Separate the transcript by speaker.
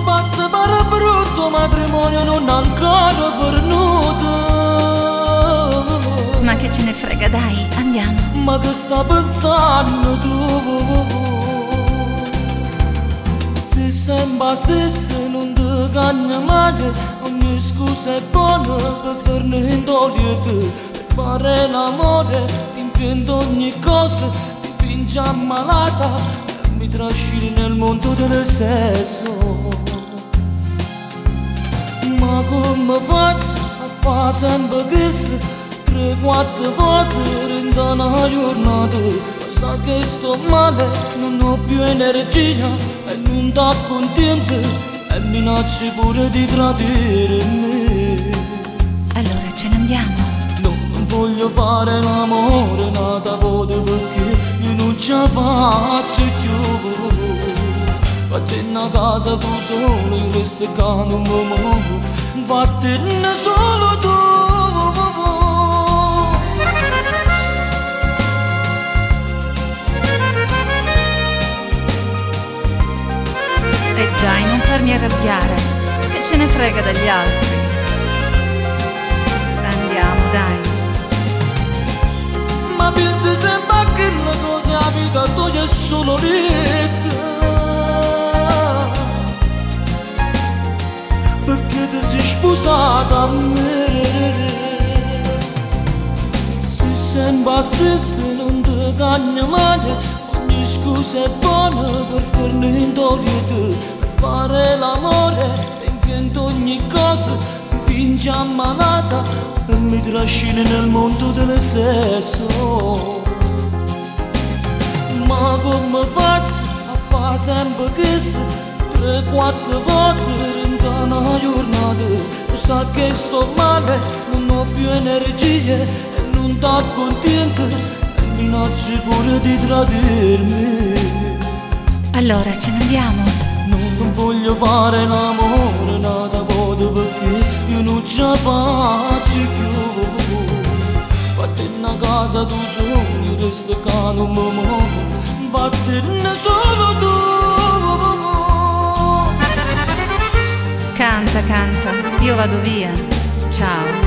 Speaker 1: pazzo pare brutto, matrimonio non ancora venuto.
Speaker 2: Ma che ce ne frega, dai, andiamo.
Speaker 1: Ma che sta pensando tu? Se sembra stessa non ti cagna mai, ogni scusa è buona per farne intogliete. Per fare l'amore ti invento ogni cosa, ti fingi ammalata e mi trascini nel mondo del sesso. Ma come faccio a fare sempre questo? 3-4 volte in una giornata, sa che sto male, non ho più energia e non sta contenta e minacci pure di tradire me.
Speaker 2: Allora ce ne andiamo.
Speaker 1: No, non voglio fare l'amore nata volta perché io non ce la faccio più. Vattene a casa tu solo, io resto qua non mi muovo. Vattene solo tu.
Speaker 2: E dai, non farmi arrabbiare, che ce ne frega dagli altri. Andiamo, dai.
Speaker 1: Ma pensi sempre che la cosa a vita tua è solo retta, perché ti sei sposata a me. Se sembra stessa non ti cagna mai, ogni scusa è buona per farne intogliete. Per fare l'amore ti invento ogni cosa, ti fingi ammalata e mi trascini nel mondo del sesso. Ma come faccio a fare sempre questo? 3-4 volte in una giornata, tu sai che sto male, non ho più energie e non sto contenta e minacci pure di tradirmi.
Speaker 2: Allora ce ne andiamo.
Speaker 1: Non voglio fare l'amore nata volta perché io non ce la faccio più. Vattene a casa tu solo, io resto qua non mi muovo. Vattene solo tu.
Speaker 2: Canta, canta, io vado via. Ciao.